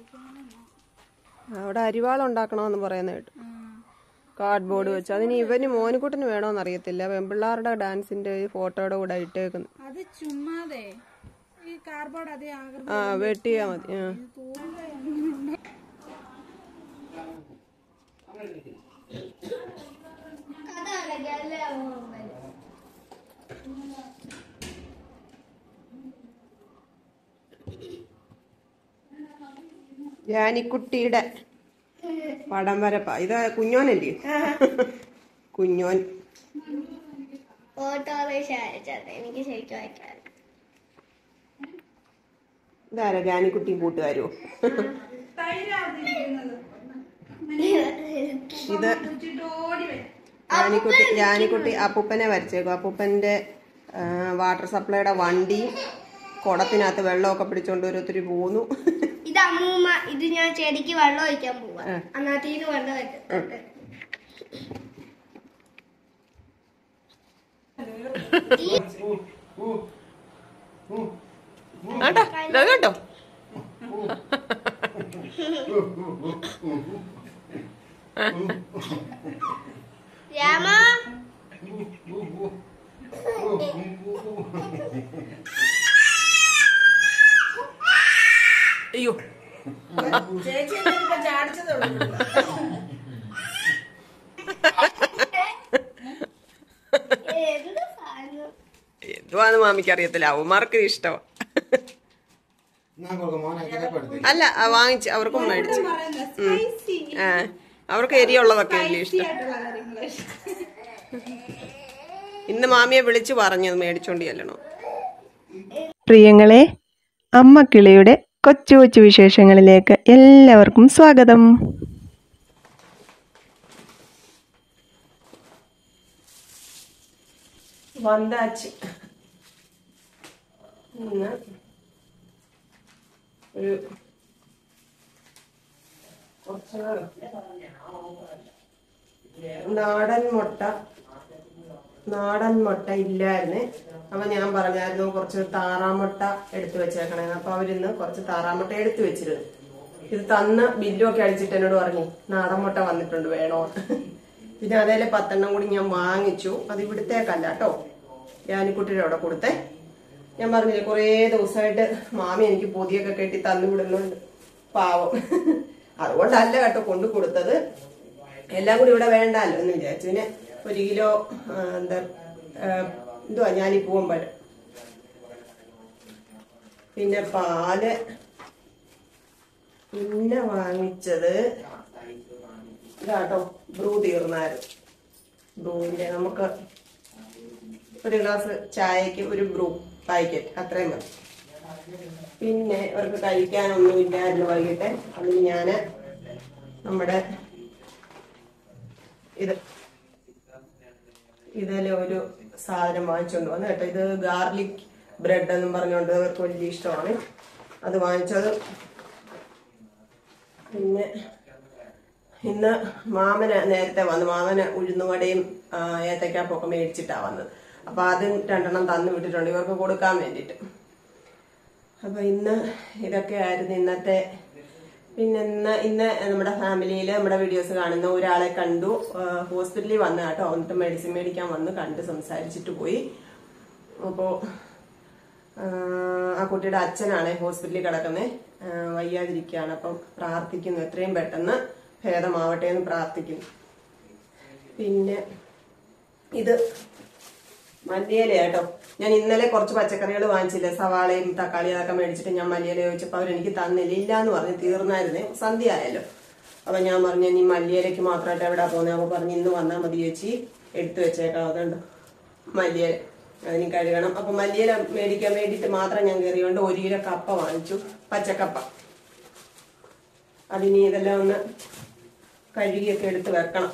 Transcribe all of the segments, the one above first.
അവിടെ അരിവാളം ഉണ്ടാക്കണമെന്ന് പറയുന്ന കേട്ടു. കാർഡ്ബോർഡ് വെച്ച് അതിന് ഇവന് മോനുകുട്ടന് വേണോന്ന് അറിയത്തില്ല. പെൺപിള്ളാരുടെ ഡാൻസിന്റെ ഫോട്ടോയുടെ കൂടെ ഇട്ടേക്കുന്നു. അത് ചുമ്മാതെ ഈ കാർഡ്ബോർഡ് അതേ ആകൃതി വെട്ടിയാ മതി. ജാനിക്കുട്ടിയുടെ പടം വരപ്പാ. ഇത് കുഞ്ഞോനല്ലേ? കുഞ്ഞോൻ ഇതാരാ? ജാനിക്കുട്ടി കൂട്ടുകാരോ? ഇത് ജാനിക്കുട്ടി അപ്പൂപ്പനെ വരച്ചേക്കും. അപ്പൂപ്പന്റെ വാട്ടർ സപ്ലൈയുടെ വണ്ടി കുടത്തിനകത്ത് വെള്ളമൊക്കെ പിടിച്ചോണ്ട് ഓരോരുത്തര് പോന്നു. ഇത് അമ്മൂമ്മ. ഇത് ഞാൻ ചെടിക്ക് വെള്ളം ഒഴിക്കാൻ പോവാ. അന്നത്തേക്ക് വെള്ളം കേട്ടോ. രാമ അയ്യോ ചേച്ചി ചാടിച്ചതുള്ളൂ. എന്തുവാന്ന് മാമിക്ക് അറിയത്തില്ല. അവന്മാർക്ക് ഇഷ്ടമാ. അല്ല വാങ്ങിച്ച് അവർക്കും മേടിച്ചു. അവർക്ക് എരിയുള്ളതൊക്കെ വലിയ ഇഷ്ടം. ഇന്ന് മാമിയെ വിളിച്ചു പറഞ്ഞത് മേടിച്ചോണ്ട് ചെല്ലണോ. പ്രിയങ്ങളെ, അമ്മ കിളിയുടെ കൊച്ചു കൊച്ചു വിശേഷങ്ങളിലേക്ക് എല്ലാവർക്കും സ്വാഗതം. വന്താച്ച് ഇന്ന് ഒരു നാടൻ മുട്ട ഇല്ലായിരുന്നേ. അപ്പൊ ഞാൻ പറഞ്ഞായിരുന്നു കുറച്ച് താറാമുട്ട എടുത്തു വെച്ചേക്കണേ. അപ്പൊ അവരിന്ന് കുറച്ച് താറാമുട്ട എടുത്തു വെച്ചിരുന്നു. ഇത് തന്ന് ബില്ലുമൊക്കെ അടിച്ചിട്ട് എന്നോട് പറഞ്ഞു നാടൻ മുട്ട വന്നിട്ടുണ്ട് വേണോ. പിന്നെ അതേലെ 10 കൂടി ഞാൻ വാങ്ങിച്ചു. അത് ഇവിടുത്തേക്കല്ല കേട്ടോ, ജാനിക്കുട്ടിയുടെ അവിടെ കൊടുത്തേ. ഞാൻ പറഞ്ഞില്ലേ കുറേ ദിവസമായിട്ട് മാമി എനിക്ക് പൊതിയൊക്കെ കെട്ടി തന്നു വിടുന്നുണ്ട്, പാവം. അതുകൊണ്ടല്ല കേട്ടോ കൊണ്ടു കൊടുത്തത്. എല്ലാം കൂടി ഇവിടെ വേണ്ടല്ലോ എന്ന് വിചാരിച്ചു. പിന്നെ 1 കിലോ എന്തുവാ ഞാനീ പൂവമ്പഴം, പിന്നെ പാല്, പിന്നെ വാങ്ങിച്ചത് ഇതാട്ടോ ബ്രൂ തീർന്നായിരുന്നു. ബ്രൂവിന്റെ നമുക്ക് 1 ഗ്ലാസ് ചായക്ക് ഒരു ബ്രൂ പാക്കറ്റ് അത്രയും മതി. പിന്നെ അവർക്ക് കഴിക്കാനൊന്നും ഇല്ലായിരുന്നു വൈകിട്ട്. അതിന് ഞാന് നമ്മുടെ ഇതിലെ ഒരു സാധനം വാങ്ങിച്ചോണ്ട് വന്നു കേട്ടോ. ഇത് ഗാർലിക് ബ്രെഡ് എന്നും പറഞ്ഞുകൊണ്ട് അവർക്ക് വലിയ ഇഷ്ടമാണ്. അത് വാങ്ങിച്ചത്. പിന്നെ ഇന്ന് മാമന് നേരത്തെ വന്നു. മാമന് ഉഴുന്നുവടയും ഏത്തക്കാപ്പൊക്കെ മേടിച്ചിട്ടാ വന്നത്. അപ്പൊ അത് 2 തന്നു വിട്ടിട്ടുണ്ട് ഇവർക്ക് കൊടുക്കാൻ വേണ്ടിട്ട്. അപ്പൊ ഇന്ന് ഇതൊക്കെ ആയിരുന്നു ഇന്നത്തെ. പിന്നെ ഇന്ന് നമ്മുടെ ഫാമിലിയില് നമ്മുടെ വീഡിയോസ് കാണുന്ന ഒരാളെ കണ്ടു. ഹോസ്പിറ്റലിൽ വന്നു കേട്ടോ. എന്നിട്ട് മെഡിസിൻ മേടിക്കാൻ വന്ന് കണ്ട് സംസാരിച്ചിട്ട് പോയി. അപ്പോ ആ കുട്ടിയുടെ അച്ഛനാണ് ഹോസ്പിറ്റലിൽ കിടക്കുന്നത്, വയ്യാതിരിക്കുകയാണ്. അപ്പം പ്രാർത്ഥിക്കുന്നു എത്രയും പെട്ടെന്ന് ഭേദമാവട്ടെ എന്ന് പ്രാർത്ഥിക്കുന്നു. പിന്നെ ഇത് മല്ലിയില കേട്ടോ. ഞാൻ ഇന്നലെ കുറച്ച് പച്ചക്കറികൾ വാങ്ങിച്ചില്ലേ, സവാളയും തക്കാളിയും അതൊക്കെ മേടിച്ചിട്ട് ഞാൻ മല്ലിയില ചോദിച്ചപ്പോൾ അവരെനിക്ക് തന്നില്ല, ഇല്ലാന്ന് പറഞ്ഞ് തീർന്നായിരുന്നേ. സന്ധ്യ ആയല്ലോ. അപ്പൊ ഞാൻ പറഞ്ഞു ഇനി മല്ലിയിലയ്ക്ക് മാത്രമായിട്ട് എവിടെ പോകുന്നത്. അപ്പൊ പറഞ്ഞു ഇന്ന് വന്നാൽ മതി ചേച്ചി, എടുത്തു വെച്ചേക്കാം. അതുകൊണ്ട് മല്ലിയില അതിന് കഴുകണം. അപ്പൊ മല്ലിയില മേടിക്കാൻ വേണ്ടിയിട്ട് മാത്രം ഞാൻ കയറിയോണ്ട് 1 കിലോ കപ്പ വാങ്ങിച്ചു, പച്ചക്കപ്പ. അതിനി ഇതെല്ലാം ഒന്ന് കഴുകിയൊക്കെ എടുത്ത് വെക്കണം.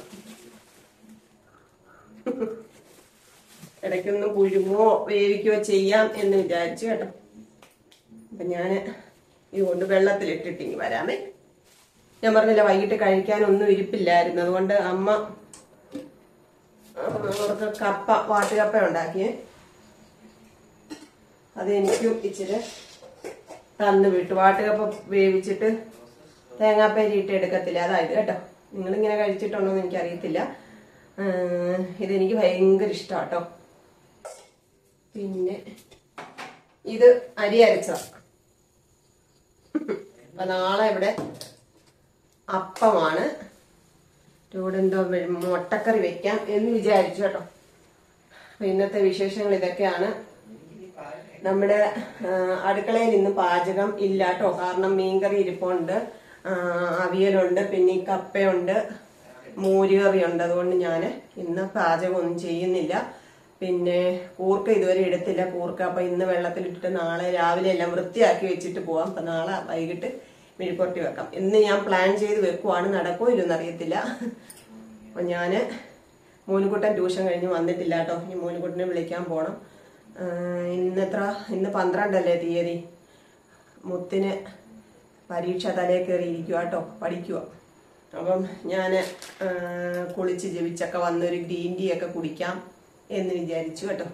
ഇടയ്ക്കൊന്ന് പുഴുങ്ങോ വേവിക്കുകയോ ചെയ്യാം എന്ന് വിചാരിച്ചു കേട്ടോ. അപ്പൊ ഞാന് ഇതുകൊണ്ട് വെള്ളത്തിലിട്ടിട്ടിങ്ങി വരാമേ. ഞാൻ പറഞ്ഞില്ല വൈകിട്ട് കഴിക്കാനൊന്നും ഇരിപ്പില്ലായിരുന്നു. അതുകൊണ്ട് അമ്മ അവർക്ക് വാട്ടുകപ്പ ഉണ്ടാക്കിയേ. അത് എനിക്കും ഇച്ചിരി തന്നു വിട്ടു. വാട്ടുകപ്പ വേവിച്ചിട്ട് തേങ്ങാപ്പേരി ഇട്ട് എടുക്കത്തില്ല, അതായത് കേട്ടോ. നിങ്ങളിങ്ങനെ കഴിച്ചിട്ടുണ്ടോ എന്ന് എനിക്കറിയത്തില്ല. ഇതെനിക്ക് ഭയങ്കര ഇഷ്ടമാണ് കേട്ടോ. പിന്നെ ഇത് അരി അരച്ചതാണ്. അപ്പൊ നാളെ ഇവിടെ അപ്പമാണ്. ഇവിടെ എന്തോ മുട്ടക്കറി വെക്കാം എന്ന് വിചാരിച്ചു കേട്ടോ. ഇന്നത്തെ വിശേഷങ്ങൾ ഇതൊക്കെയാണ്. നമ്മുടെ അടുക്കളയിൽ ഇന്ന് പാചകം ഇല്ല കേട്ടോ. കാരണം മീൻകറി ഇരിപ്പുണ്ട്, അവിയലുണ്ട്, പിന്നെ ഈ കപ്പയുണ്ട്, മോരുകറിയുണ്ട്. അതുകൊണ്ട് ഞാൻ ഇന്ന് പാചകം ഒന്നും ചെയ്യുന്നില്ല. പിന്നെ കൂർക്ക ഇതുവരെ എടുത്തില്ല. കൂർക്ക അപ്പൊ ഇന്ന് വെള്ളത്തിലിട്ടിട്ട് നാളെ രാവിലെ എല്ലാം വൃത്തിയാക്കി വെച്ചിട്ട് പോവാം. അപ്പൊ നാളെ വൈകിട്ട് മെഴുക്കുവരട്ടി വെക്കാം എന്ന് ഞാൻ പ്ലാൻ ചെയ്ത് വെക്കുവാണ്. നടക്കോ ഇല്ലെന്ന് അറിയത്തില്ല. അപ്പൊ ഞാന് മോനുകുട്ടൻ ട്യൂഷൻ കഴിഞ്ഞ് വന്നിട്ടില്ല കേട്ടോ. ഇനി മോനുകുട്ടനെ വിളിക്കാൻ പോണം. ഇന്ന് 12 തീയതി. മുത്തിന് പരീക്ഷ തലേ കയറി ഇരിക്കുക കേട്ടോ, പഠിക്കുക. അപ്പം ഞാന് കുളിച്ച് ജപിച്ചൊക്കെ വന്നൊരു ഗ്രീൻ ടീ ഒക്കെ കുടിക്കാം എന്ന് വിചാരിച്ചു കേട്ടോ.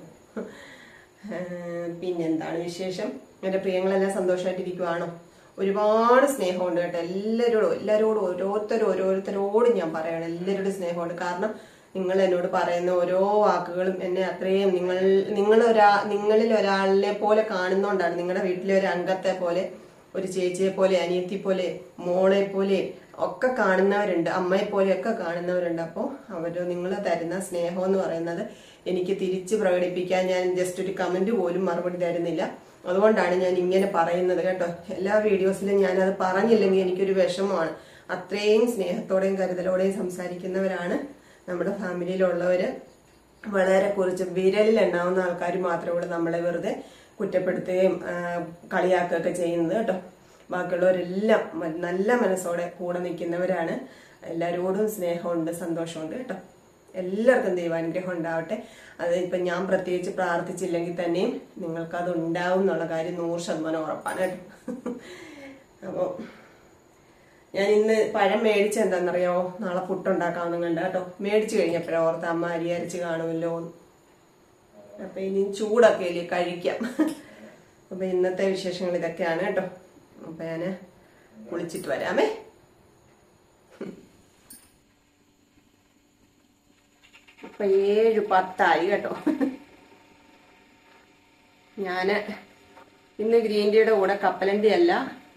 പിന്നെന്താണ് വിശേഷം? എന്റെ പ്രിയങ്ങളെല്ലാം സന്തോഷമായിട്ടിരിക്കുവാണോ? ഒരുപാട് സ്നേഹമുണ്ട് കേട്ടോ എല്ലാരോടും ഓരോരുത്തരോടും ഞാൻ പറയണം. എല്ലാവരോടും സ്നേഹമുണ്ട്. കാരണം നിങ്ങൾ എന്നോട് പറയുന്ന ഓരോ വാക്കുകളും എന്നെ അത്രയും നിങ്ങളിൽ ഒരാളിനെ പോലെ കാണുന്നോണ്ടാണ്. നിങ്ങളുടെ വീട്ടിലെ ഒരു അംഗത്തെ പോലെ, ഒരു ചേച്ചിയെ പോലെ, അനിയത്തി പോലെ, മോളെ പോലെ ഒക്കെ കാണുന്നവരുണ്ട്, അമ്മയെ പോലെയൊക്കെ കാണുന്നവരുണ്ട്. അപ്പോൾ നിങ്ങൾ തരുന്ന സ്നേഹം എന്ന് പറയുന്നത് എനിക്ക് തിരിച്ച് പ്രകടിപ്പിക്കാൻ ഞാൻ ജസ്റ്റ് ഒരു കമന്റ് പോലും മറുപടി തരുന്നില്ല. അതുകൊണ്ടാണ് ഞാൻ ഇങ്ങനെ പറയുന്നത് കേട്ടോ. എല്ലാ വീഡിയോസിലും ഞാനത് പറഞ്ഞില്ലെങ്കിൽ എനിക്കൊരു വിഷമമാണ്. അത്രയും സ്നേഹത്തോടെയും കരുതലോടെയും സംസാരിക്കുന്നവരാണ് നമ്മുടെ ഫാമിലിയിലുള്ളവര്. വളരെ കുറച്ച് വിരലിൽ എണ്ണാവുന്ന ആൾക്കാർ മാത്രമേ ഉള്ളൂ നമ്മളെ വെറുതെ കുറ്റപ്പെടുത്തുകയും കളിയാക്കുകയൊക്കെ ചെയ്യുന്നത് കേട്ടോ. ബാക്കിയുള്ളവരെല്ലാം നല്ല മനസ്സോടെ കൂടെ നിൽക്കുന്നവരാണ്. എല്ലാവരോടും സ്നേഹമുണ്ട്, സന്തോഷമുണ്ട് കേട്ടോ. എല്ലാവർക്കും ദൈവാനുഗ്രഹം ഉണ്ടാവട്ടെ. അത് ഇപ്പൊ ഞാൻ പ്രത്യേകിച്ച് പ്രാർത്ഥിച്ചില്ലെങ്കിൽ തന്നെയും നിങ്ങൾക്ക് അത് ഉണ്ടാവും എന്നുള്ള കാര്യം 100% ഉറപ്പാണ് കേട്ടോ. അപ്പോ ഞാൻ ഇന്ന് പഴം മേടിച്ച എന്താണെന്നറിയോ? നാളെ പുട്ടുണ്ടാക്കാമെന്ന് കണ്ട കേട്ടോ. മേടിച്ചു കഴിഞ്ഞപ്പോഴേ ഓർത്ത് അമ്മ അരി അരച്ച് കാണുമല്ലോ. അപ്പൊ ഇനി ചൂടൊക്കെ ഇല്ലേ കഴിക്കാം. അപ്പൊ ഇന്നത്തെ വിശേഷങ്ങൾ ഇതൊക്കെയാണ് കേട്ടോ. അപ്പൊ ഞാന് കുളിച്ചിട്ട് വരാമേ. ഇപ്പൊ 7:10 കേട്ടോ. ഞാന് ഇന്ന് ഗ്രീൻ ടീയുടെ കൂടെ കപ്പലണ്ടി അല്ല,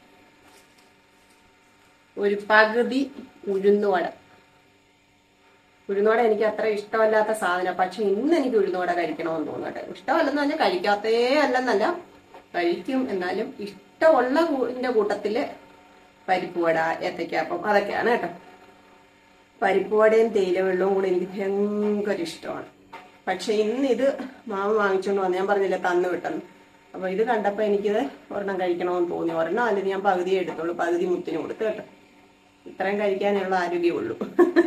ഒരു പകുതി ഉഴുന്നുവട. ഉഴുന്നുവട എനിക്ക് അത്ര ഇഷ്ടമല്ലാത്ത സാധനം. പക്ഷെ ഇന്ന് എനിക്ക് ഉഴുന്നുവട കഴിക്കണമെന്ന് തോന്നട്ടെ. ഇഷ്ടമല്ലെന്ന് പറഞ്ഞാൽ കഴിക്കാത്തേ അല്ലെന്നല്ല, കഴിക്കും. എന്നാലും ഇഷ്ടമുള്ള കൂട്ടത്തില് പരിപ്പുവട, ഏത്തയ്ക്കാപ്പം അതൊക്കെയാണ് കേട്ടോ. പരിപ്പുവടയും തേയില വെള്ളവും കൂടെ എനിക്ക് ഭയങ്കര ഇഷ്ടമാണ്. പക്ഷെ ഇന്ന് ഇത് മാമ വാങ്ങിച്ചോണ്ട് വന്നു. ഞാൻ പറഞ്ഞില്ല തന്നു വിട്ടെന്ന്. അപ്പൊ ഇത് കണ്ടപ്പോ എനിക്കിത് ഒരെണ്ണം കഴിക്കണമെന്ന് തോന്നി. ഒരെണ്ണം അല്ലെങ്കിൽ ഞാൻ പകുതിയെ എടുത്തോളൂ, പകുതി മുത്തിന് കൊടുത്ത് കേട്ടോ. ഇത്രയും കഴിക്കാനുള്ള ആരോഗ്യമുള്ളൂ.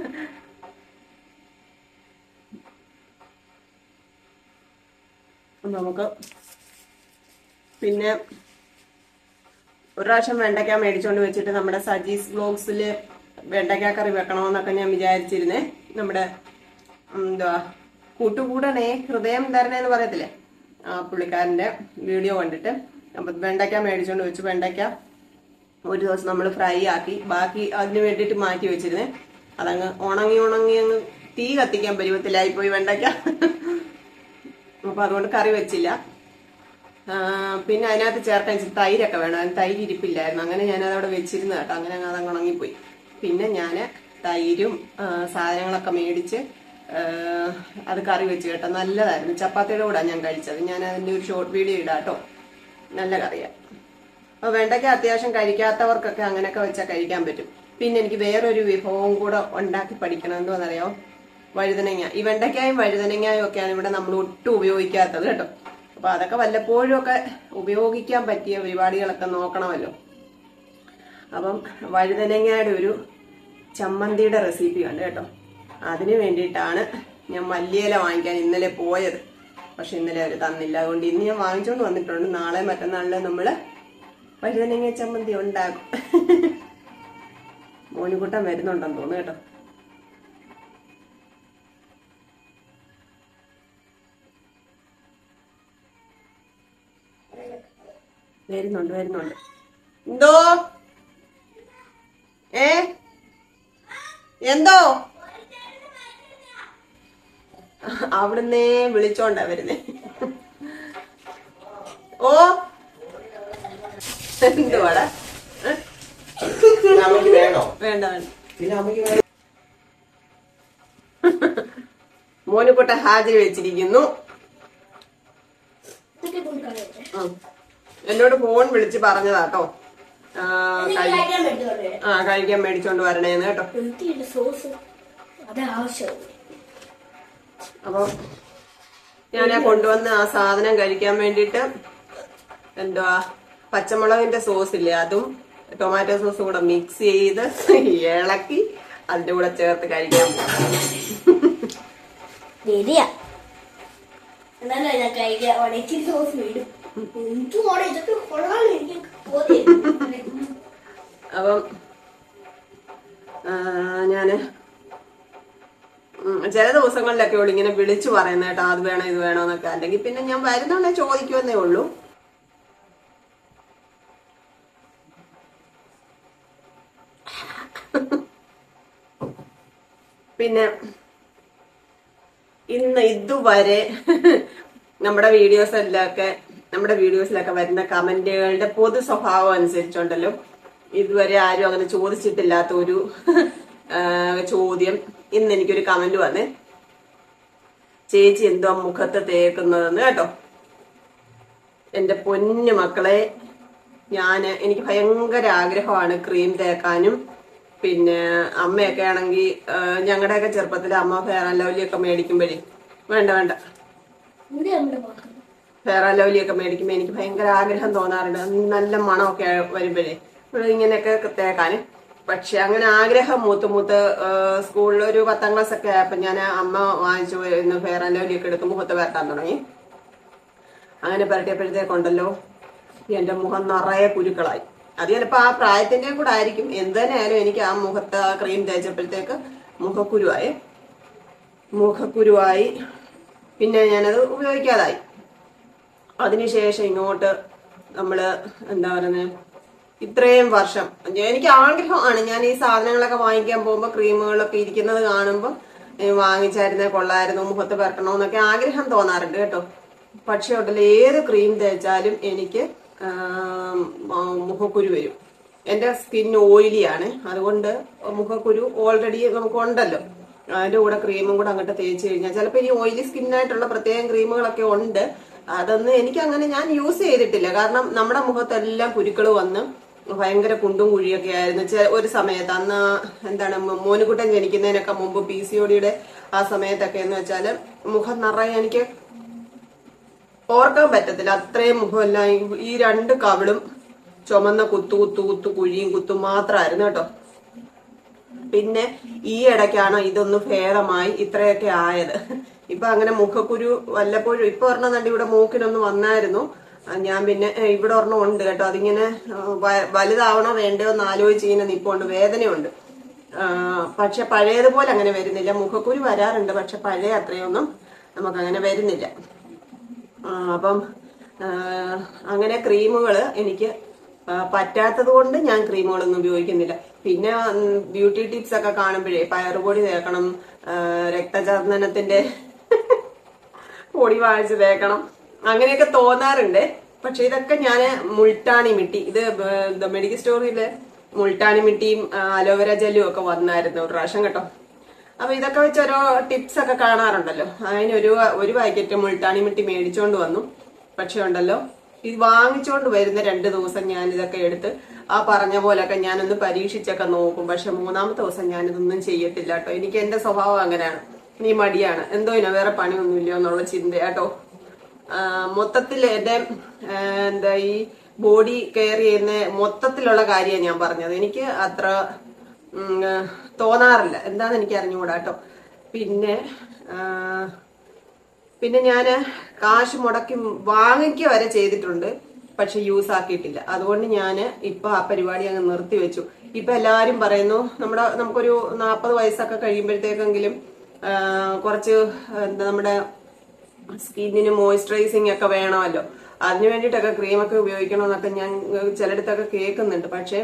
നമുക്ക് പിന്നെ ഒരു പ്രാവശ്യം വെണ്ടയ്ക്ക മേടിച്ചോണ്ട് വെച്ചിട്ട് നമ്മുടെ സജീസ് വ്ലോഗ്സില് വെണ്ടയ്ക്ക കറി വെക്കണമെന്നൊക്കെ ഞാൻ വിചാരിച്ചിരുന്നേ. നമ്മുടെ കൂട്ടുകൂടണേ ഹൃദയം തരണേന്ന് പറയത്തില്ലേ, ആ പുള്ളിക്കാരന്റെ വീഡിയോ കണ്ടിട്ട് അപ്പൊ വെണ്ടയ്ക്ക മേടിച്ചോണ്ട് വെച്ചു. വെണ്ടയ്ക്ക ഒരു ദിവസം നമ്മൾ ഫ്രൈ ആക്കി, ബാക്കി അതിന് വേണ്ടിയിട്ട് മാറ്റി വെച്ചിരുന്നേ. അതങ്ങ് ഉണങ്ങി അങ്ങ് തീ കത്തിക്കാൻ പരുവത്തിലായി പോയി വെണ്ടയ്ക്ക. അപ്പൊ അതുകൊണ്ട് കറി വെച്ചില്ല. പിന്നെ അതിനകത്ത് ചേർക്കാൻ തൈരൊക്കെ വേണം. തൈര് ഇരിപ്പില്ലായിരുന്നു. അങ്ങനെ ഞാനതവിടെ വെച്ചിരുന്നു കേട്ടോ. അങ്ങനെ അതങ്ങ് ഉണങ്ങിപ്പോയി. പിന്നെ ഞാൻ തൈരും സാധനങ്ങളൊക്കെ മേടിച്ച് അത് കറി വെച്ച് കേട്ടോ. നല്ലതായിരുന്നു. ചപ്പാത്തിയുടെ കൂടെ ഞാൻ കഴിച്ചത്. ഞാൻ അതിന്റെ ഒരു ഷോർട്ട് വീഡിയോ ഇടാം കേട്ടോ. നല്ല കറിയാണ്. അപ്പൊ വെണ്ടയ്ക്ക അത്യാവശ്യം കഴിക്കാത്തവർക്കൊക്കെ അങ്ങനെയൊക്കെ വെച്ചാൽ കഴിക്കാൻ പറ്റും. പിന്നെ എനിക്ക് വേറൊരു വിഭവം കൂടെ ഉണ്ടാക്കി പഠിക്കണം. എന്തോന്നറിയോ? വഴുതനങ്ങ. ഈ വെണ്ടയ്ക്കായും വഴുതനങ്ങയും ഒക്കെയാണ് ഇവിടെ നമ്മൾ ഒട്ടും ഉപയോഗിക്കാത്തത് കേട്ടോ. അപ്പൊ അതൊക്കെ വല്ലപ്പോഴും ഒക്കെ ഉപയോഗിക്കാൻ പറ്റിയ പരിപാടികളൊക്കെ നോക്കണമല്ലോ. അപ്പം വഴുതനങ്ങയുടെ ഒരു ചമ്മന്തിയുടെ റെസിപ്പി ഉണ്ട് കേട്ടോ. അതിന് വേണ്ടിയിട്ടാണ് ഞാൻ മല്ലിയില വാങ്ങിക്കാൻ ഇന്നലെ പോയത്. പക്ഷെ ഇന്നലെ അവർ തന്നില്ല. അതുകൊണ്ട് ഇന്ന് ഞാൻ വാങ്ങിച്ചോണ്ട് വന്നിട്ടുണ്ട്. നാളെ മറ്റന്നാളില് നമ്മള് വഴുതനങ്ങ ചമ്മന്തി ഉണ്ടാകും. മോനുകുട്ടൻ വരുന്നുണ്ടെന്ന് തോന്നുന്നു കേട്ടോ. വരുന്നുണ്ട്. എന്തോ എന്തോ അവിടുന്നേ വിളിച്ചോണ്ടാ വരുന്നേ. ഓ എന്തുവാടാ? വേണോ? വേണ്ട വേണ്ട. പിന്നെ അമ്മയ്ക്ക് മോനുകൊട്ട ഹാജര് വെച്ചിരിക്കുന്നു. എന്നോട് ഫോൺ വിളിച്ച് പറഞ്ഞതാട്ടോ കഴിക്കാൻ മേടിച്ചോണ്ട് വരണേന്ന് കേട്ടോ. അപ്പൊ ഞാനാ കൊണ്ടുവന്ന് ആ സാധനം കഴിക്കാൻ വേണ്ടിട്ട് എന്തുവാ പച്ചമുളകിന്റെ സോസ് ഇല്ലേ, അതും ടൊമാറ്റോ സോസും കൂടെ മിക്സ് ചെയ്ത് ഇളക്കി അതിന്റെ കൂടെ ചേർത്ത് കഴിക്കാൻ പോകും. അപ്പം ഞാന് ചില ദിവസങ്ങളിലൊക്കെ ഉള്ളു ഇങ്ങനെ വിളിച്ചു പറയുന്ന കേട്ടോ, അത് വേണോ ഇത് വേണോ എന്നൊക്കെ. അല്ലെങ്കിൽ പിന്നെ ഞാൻ വരുന്നുണ്ടെ ചോദിക്കുമെന്നേ ഉള്ളൂ. പിന്നെ ഇന്ന് ഇതുവരെ നമ്മുടെ വീഡിയോസിലൊക്കെ വരുന്ന കമന്റുകളുടെ പൊതു സ്വഭാവം അനുസരിച്ചുണ്ടല്ലോ, ഇതുവരെ ആരും അങ്ങനെ ചോദിച്ചിട്ടില്ലാത്ത ഒരു ചോദ്യം ഇന്ന് എനിക്കൊരു കമന്റ് വന്നേ. ചേച്ചി എന്തോ മുഖത്ത് തേക്കുന്നതെന്ന് കേട്ടോ. എന്റെ പൊന്നു മക്കളെ, എനിക്ക് ഭയങ്കര ആഗ്രഹമാണ് ക്രീം തേക്കാനും. പിന്നെ അമ്മയൊക്കെ ആണെങ്കിൽ ഞങ്ങളുടെയൊക്കെ ചെറുപ്പത്തിൽ അമ്മ ഫെയർ ആൻഡ് ലവ്ലി ഒക്കെ മേടിക്കുമ്പോഴേ വേണ്ട ഫെയർ ആൻഡ് ലവ്ലി ഒക്കെ മേടിക്കുമ്പോ എനിക്ക് ഭയങ്കര ആഗ്രഹം തോന്നാറുണ്ട്. നല്ല മണമൊക്കെ വരുമ്പോഴേ ഇങ്ങനെയൊക്കെ തേക്കാന്. പക്ഷെ അങ്ങനെ ആഗ്രഹം മൂത്ത് സ്കൂളിൽ ഒരു 10ാം ക്ലാസ് ഒക്കെ ആയപ്പോ ഞാൻ അമ്മ വാങ്ങിച്ചു ഫെയർ ആൻഡ് ലവ്ലി ഒക്കെ എടുക്കുമ്പോൾ മുഖത്ത് പരട്ടാൻ തുടങ്ങി. അങ്ങനെ പരട്ടിയപ്പോഴത്തേക്കുണ്ടല്ലോ എന്റെ മുഖം നിറയെ കുരുക്കളായി. അത് ചിലപ്പോ ആ പ്രായത്തിന്റെ കൂടെ ആയിരിക്കും. എന്ത് തന്നെയായാലും എനിക്ക് ആ മുഖത്ത് ആ ക്രീം തേച്ചപ്പോഴത്തേക്ക് മുഖക്കുരുവായി. പിന്നെ ഞാനത് ഉപയോഗിക്കാതായി. അതിനുശേഷം ഇങ്ങോട്ട് നമ്മള് എന്താ പറയുന്നത്, ഇത്രയും വർഷം എനിക്ക് ആഗ്രഹമാണ്. ഞാൻ ഈ സാധനങ്ങളൊക്കെ വാങ്ങിക്കാൻ പോകുമ്പോ ക്രീമുകളൊക്കെ ഇരിക്കുന്നത് കാണുമ്പോ വാങ്ങിച്ചായിരുന്നേ കൊള്ളായിരുന്നു, മുഖത്ത് പരട്ടണമെന്നൊക്കെ ആഗ്രഹം തോന്നാറുണ്ട് കേട്ടോ. പക്ഷെ ഉണ്ടല്ലോ, ഏത് ക്രീം തേച്ചാലും എനിക്ക് മുഖക്കുരു വരും. എന്റെ സ്കിൻ ഓയിലിയാണ്, അതുകൊണ്ട് മുഖക്കുരു ഓൾറെഡി നമുക്ക് ഉണ്ടല്ലോ. അതിന്റെ കൂടെ ക്രീമും കൂടെ അങ്ങോട്ട് തേച്ച് കഴിഞ്ഞാൽ ചിലപ്പോൾ ഈ ഓയിലി സ്കിന്നായിട്ടുള്ള പ്രത്യേകം ക്രീമുകളൊക്കെ ഉണ്ട്. അതൊന്നും എനിക്ക് അങ്ങനെ ഞാൻ യൂസ് ചെയ്തിട്ടില്ല. കാരണം നമ്മുടെ മുഖത്തെല്ലാം കുരുക്കൾ വന്ന് ഭയങ്കര കുണ്ടും കുഴിയൊക്കെ ആയിരുന്നു ഒരു സമയത്ത്. അന്ന് എന്താണ് മോനുകുട്ടൻ ജനിക്കുന്നതിനൊക്കെ മുമ്പ് PCODയുടെ ആ സമയത്തൊക്കെ എന്ന് വെച്ചാല് മുഖം നിറയെ എനിക്ക് ഓർക്കാൻ പറ്റത്തില്ല. അത്രയും മുഖമെല്ലാം ഈ 2 കവിളും ചുമന്ന കുത്തു കുഴിയും കുത്തും മാത്രമായിരുന്നു കേട്ടോ. പിന്നെ ഈ ഇടയ്ക്കാണ് ഇതൊന്ന് ഭേദമായി ഇത്രയൊക്കെ ആയത്. ഇപ്പൊ അങ്ങനെ മുഖക്കുരു വല്ലപ്പോഴും ഇപ്പൊ ഒരെണ്ണം തന്നെ ഇവിടെ മൂക്കിനൊന്ന് വന്നായിരുന്നു. ഞാൻ പിന്നെ ഇവിടെ ഒരെണ്ണം ഉണ്ട് കേട്ടോ. അതിങ്ങനെ വലുതാവണോ വേണ്ടയോ എന്ന് ആലോചിച്ച് ഇങ്ങനെ നിപ്പുണ്ട്, വേദനയുണ്ട്. പക്ഷെ പഴയതുപോലെ അങ്ങനെ വരുന്നില്ല. മുഖക്കുരു വരാറുണ്ട്, പക്ഷെ പഴയ അത്രയൊന്നും നമുക്ക് അങ്ങനെ വരുന്നില്ല. അപ്പം അങ്ങനെ ക്രീമുകള് എനിക്ക് പറ്റാത്തത് കൊണ്ട് ഞാൻ ക്രീമുകളൊന്നും ഉപയോഗിക്കുന്നില്ല. പിന്നെ ബ്യൂട്ടി ടിപ്സ് ഒക്കെ കാണുമ്പോഴേ പയറുപൊടി തേക്കണം, രക്തചന്ദനത്തിന്റെ പൊടി വാങ്ങിച്ച് തേക്കണം, അങ്ങനെയൊക്കെ തോന്നാറുണ്ട്. പക്ഷെ ഇതൊക്കെ ഞാൻ മുൾട്ടാണി മിട്ടി, ഇത് മെഡിക്കൽ സ്റ്റോറില് മുൾട്ടാണി മിട്ടിയും അലോവേര ജെല്ലും ഒക്കെ വന്നായിരുന്നു ഒരു പ്രാവശ്യം കേട്ടോ. അപ്പൊ ഇതൊക്കെ വെച്ച് ഓരോ ടിപ്സ് ഒക്കെ കാണാറുണ്ടല്ലോ. അതിന് ഒരു പാക്കറ്റ് മുൾട്ടാണി മിട്ടി മേടിച്ചോണ്ട് വന്നു. പക്ഷെ ഉണ്ടല്ലോ, ഇത് വാങ്ങിച്ചോണ്ട് വരുന്ന 2 ദിവസം ഞാൻ ഇതൊക്കെ എടുത്ത് ആ പറഞ്ഞ പോലൊക്കെ ഞാനൊന്ന് പരീക്ഷിച്ചൊക്കെ നോക്കും. പക്ഷെ 3ാമത്തെ ദിവസം ഞാനിതൊന്നും ചെയ്യത്തില്ല കേട്ടോ. എനിക്ക് എന്റെ സ്വഭാവം അങ്ങനെയാണ്, നീ മടിയാണ്, എന്തോ ഇല്ല വേറെ പണിയൊന്നുമില്ലയോ എന്നുള്ള ചിന്തയാട്ടോ. മൊത്തത്തിൽ എന്റെ ഈ ബോഡി കെയർ ചെയ്യുന്ന മൊത്തത്തിലുള്ള കാര്യമാണ് ഞാൻ പറഞ്ഞത്. എനിക്ക് അത്ര തോന്നാറില്ല, എന്താന്ന് എനിക്ക് അറിഞ്ഞുകൂടാ കേട്ടോ. പിന്നെ ഞാന് കാശ് മുടക്കി വാങ്ങിക്കുക വരെ ചെയ്തിട്ടുണ്ട്, പക്ഷെ യൂസ് ആക്കിയിട്ടില്ല. അതുകൊണ്ട് ഞാന് ഇപ്പൊ ആ പരിപാടി അങ്ങ് നിർത്തിവെച്ചു. ഇപ്പൊ എല്ലാരും പറയുന്നു നമുക്കൊരു 40 വയസ്സൊക്കെ കഴിയുമ്പോഴത്തേക്കെങ്കിലും കുറച്ച് നമ്മുടെ സ്കിന്നിന് മോയ്സ്ചറൈസിങ് ഒക്കെ വേണമല്ലോ. അതിനു വേണ്ടിയിട്ടൊക്കെ ക്രീമൊക്കെ ഉപയോഗിക്കണമെന്നൊക്കെ ഞാൻ ചിലയിടത്തൊക്കെ കേൾക്കുന്നുണ്ട്. പക്ഷെ